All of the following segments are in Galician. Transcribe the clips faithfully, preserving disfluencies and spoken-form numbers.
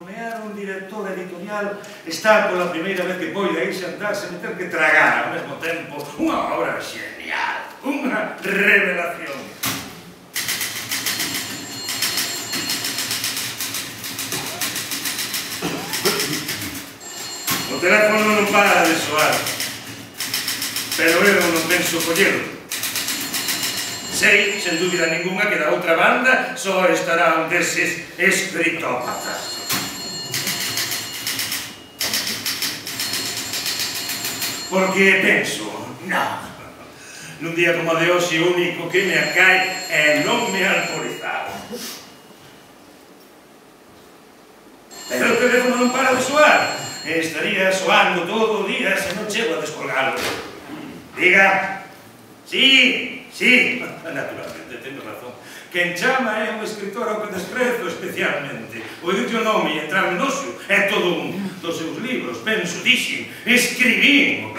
nomear un director editorial está pola primeira vez que pode aí xantarse e ter que tragar ao mesmo tempo unha obra genial, unha revelación. O teléfono non para de soar, pero eu non penso collelo. Sei, sen dúbida ninguna, que da outra banda só estará un deses escritópatas. Porque penso, non, nun día como de hoxe o único que me acae é non me alcoholizar. Pero o teléfono non para de soar. Estaría soando todo o día se non chego a descolgalo. Diga. Sí. Sí, naturalmente, tengo razón. Quen chama é un escritor ao que desprezo especialmente. O dito nome e entrar no noxo é todo un dos seus libros. Penso, dixen, escribín.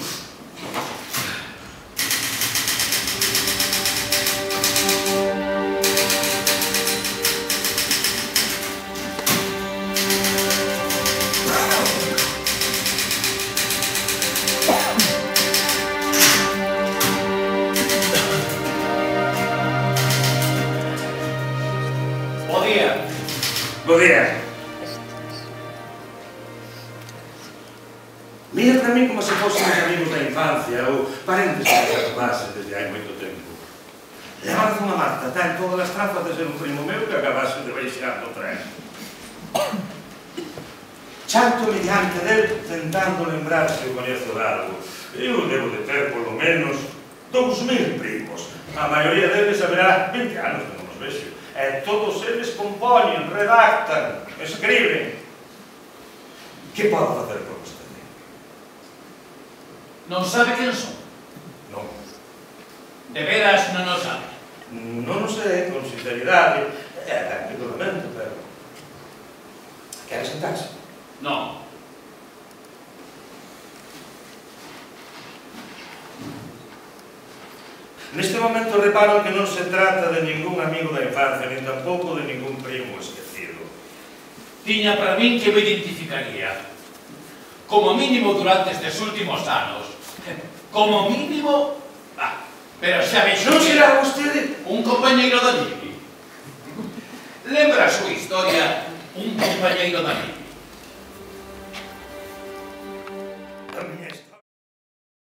Bo día. Mira para mí como se fósemos amigos da infancia ou parentes que se atomasen desde hai moito tempo. Levamos unha Marta, ten todas as trampas de ser un primo meu que acabase de baixar do tren. Chanto mediante del tentando lembrarse o coñezo de algo. Eu devo de ter polo menos dous mil primos. A maioría deles haberá vinte anos que non os vexo. E todos eles compoñen, redactan, escriben. Que podo facer por vostede? Non sabe quen son? Non. De veras non o sabe? Non o sei, con sinceridade. É ben que do lamento, pero... Quere sentarse? Non. Neste momento reparo que non se trata de ningún amigo da infancia, nin tampouco de ningún primo esquecido. Tiña para min que me identificaría. Como mínimo durante estes últimos anos. Como mínimo... Ah, pero xa vexo... Non será vostede? Un compañeiro da Libi. Lembra a súa historia, un compañeiro da Libi.